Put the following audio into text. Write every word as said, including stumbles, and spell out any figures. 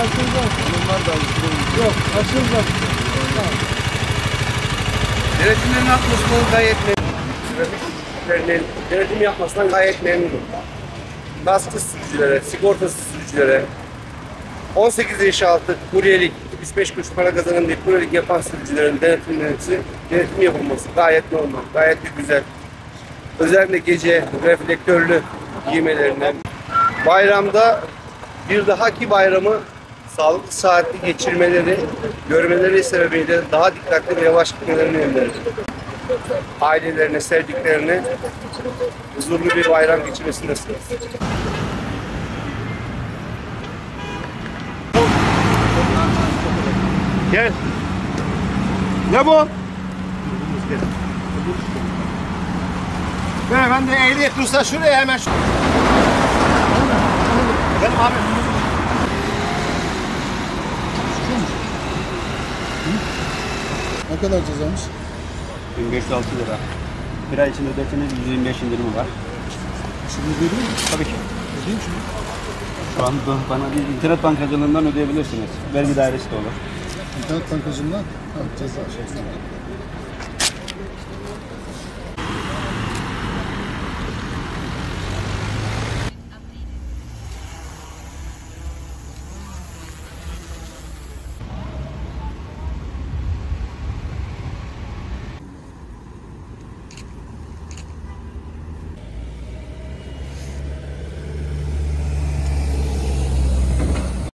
kaçıracağız. Onlar da alıştırılmış. Yok, kaçıracağız. Tamam. Denetimlerin atmasından gayet memnunum. Denetim yapmasından gayet memnunum. Kaskısız sürücülere, sigortasız sürücülere, on sekiz yaş altı kuryelik, üç beş kuruş para kazanan bir kuryelik yapan sürücülerin denetimlenmesi, denetim yapılması gayet normal, gayet de güzel. Özellikle gece reflektörlü giymelerinden. Bayramda bir dahaki bayramı sağlıklı saatli geçirmeleri, görmeleri sebebiyle daha dikkatli ve yavaş gitmelerini öneririm. Ailelerine, sevdiklerine huzurlu bir bayram geçirmesini nasip etsin. Gel. Ne bu? Beyefendi ehliyet ruhsat şuraya hemen. Benim abi. Ne kadar cezaymış? bin beş yüz altı lira. Bir ay içinde öderseniz yüz yirmi beş indirimi var. Şimdi veriyor mu? Tabii ki. Ödeyeyim şimdi. Şu an bana bir internet bankacılığından ödeyebilirsiniz. Vergi dairesi de olur. İnternet bankacılığından ha, ceza şey.